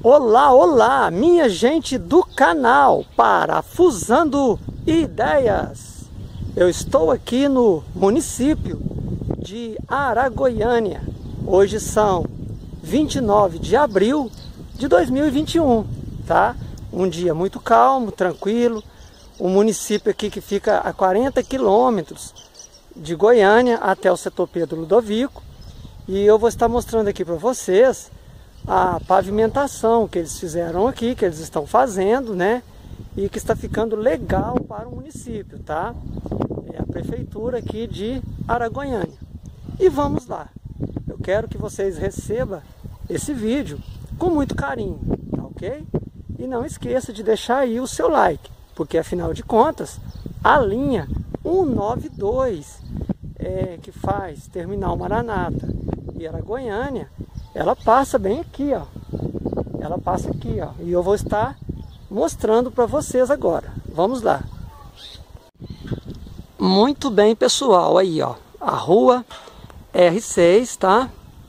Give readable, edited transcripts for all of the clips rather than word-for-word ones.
Olá, olá, minha gente do canal Parafusando Ideias. Eu estou aqui no município de Aragoiânia. Hoje são 29 de abril de 2021, tá? Um dia muito calmo, tranquilo. Um município aqui que fica a 40 quilômetros de Goiânia até o setor Pedro Ludovico. E eu vou estar mostrando aqui para vocês a pavimentação que eles fizeram aqui, que eles estão fazendo, né? E que está ficando legal para o município, tá? É a prefeitura aqui de Aragoiânia. E vamos lá. Eu quero que vocês recebam esse vídeo com muito carinho, tá ok? E não esqueça de deixar aí o seu like, porque afinal de contas, a linha 192 que faz Terminal Maranata e Aragoiânia, ela passa bem aqui, ó. Ela passa aqui, ó. E eu vou estar mostrando para vocês agora. Vamos lá. Muito bem, pessoal. Aí, ó. A rua R6, tá?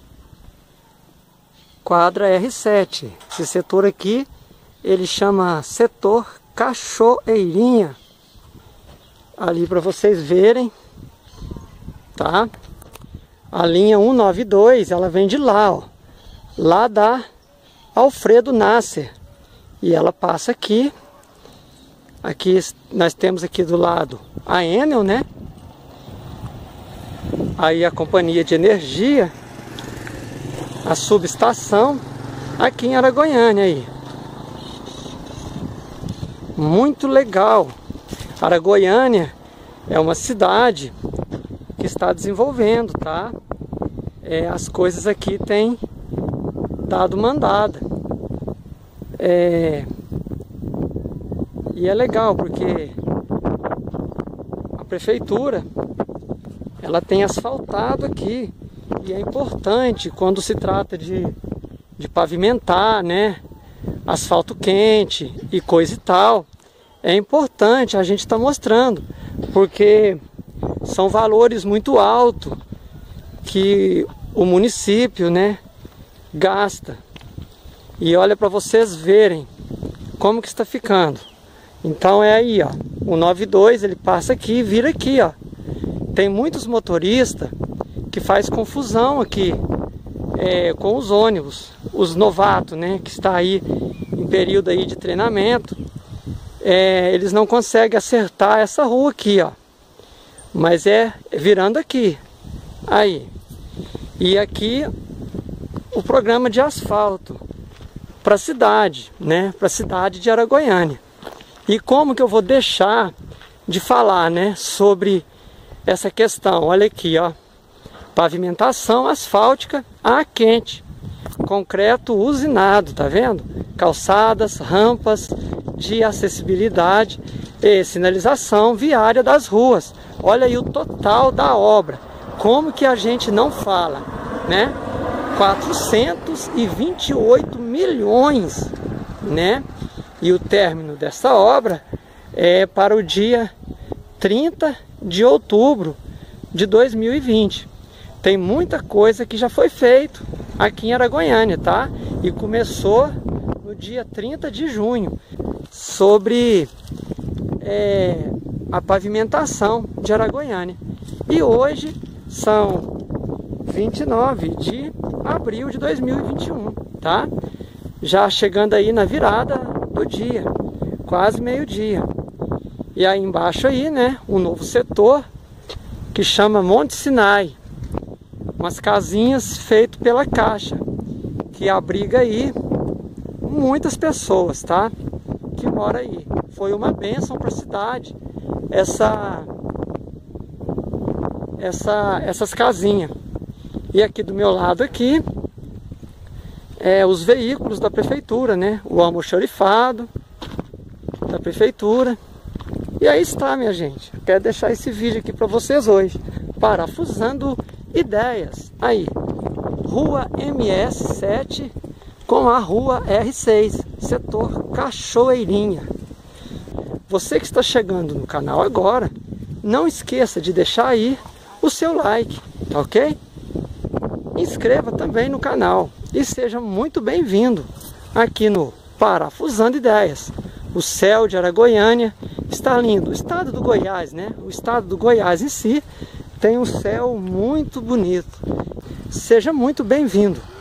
Quadra R7. Esse setor aqui, ele chama setor Cachoeirinha. Ali para vocês verem, tá? A linha 192, ela vem de lá, ó. Lá da Alfredo Nasser. E ela passa aqui. Aqui nós temos aqui do lado a Enel, né? Aí a companhia de energia, a subestação aqui em Aragoiânia aí. Muito legal. Aragoiânia é uma cidade que está desenvolvendo, tá? As coisas aqui têm dado mandada. E é legal porque a prefeitura ela tem asfaltado aqui. E é importante quando se trata de pavimentar, né? Asfalto quente e coisa e tal. É importante a gente estar mostrando, porque são valores muito altos que o município, né, gasta. E olha para vocês verem como que está ficando. Então é aí, ó, o 92 ele passa aqui e vira aqui, ó. Tem muitos motoristas que faz confusão aqui com os ônibus, os novatos, né, que está aí em período aí de treinamento. Eles não conseguem acertar essa rua aqui, ó. Mas virando aqui. Aí. E aqui o programa de asfalto para a cidade, né? Para a cidade de Aragoiânia. E como que eu vou deixar de falar, né? Sobre essa questão. Olha aqui, ó. Pavimentação asfáltica a quente. Concreto usinado, tá vendo? Calçadas, rampas de acessibilidade e sinalização viária das ruas. Olha aí o total da obra. Como que a gente não fala, né? 428 milhões, né? E o término dessa obra é para o dia 30 de outubro de 2020. Tem muita coisa que já foi feito aqui em Aragoiânia, tá? E começou no dia 30 de junho, sobre a pavimentação de Aragoiânia. E hoje são 29 de abril de 2021, tá? Já chegando aí na virada do dia, quase meio-dia. E aí embaixo aí, né, um novo setor que chama Monte Sinai. Umas casinhas feitas pela Caixa, que abriga aí muitas pessoas, tá? Que moram aí. Foi uma bênção para a cidade essas casinhas. E aqui do meu lado aqui os veículos da prefeitura, né? O almoxarifado da prefeitura. E aí está, minha gente. Eu quero deixar esse vídeo aqui para vocês hoje, parafusando ideias. Aí, rua MS7 com a rua R6, setor Cachoeirinha. Você que está chegando no canal agora, não esqueça de deixar aí o seu like, tá ok? Inscreva também no canal e seja muito bem-vindo aqui no Parafusando Ideias. O céu de Aragoiânia está lindo. O estado do Goiás, né? O estado do Goiás em si tem um céu muito bonito. Seja muito bem-vindo.